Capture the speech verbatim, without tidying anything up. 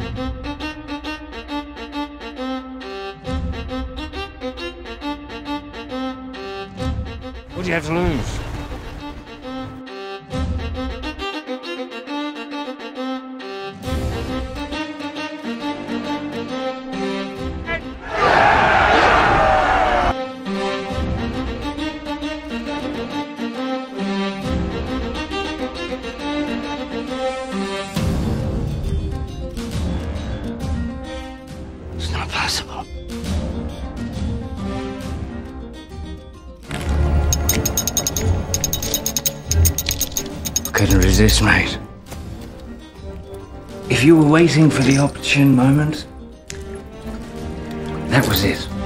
What do you have to lose? It's not possible. Couldn't resist, mate. If you were waiting for the opportune moment, that was it.